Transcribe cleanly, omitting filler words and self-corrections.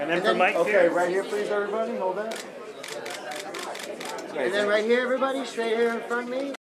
And then for Mike. Okay, right here, please, everybody. Hold that. And then right here, everybody, straight here in front of me.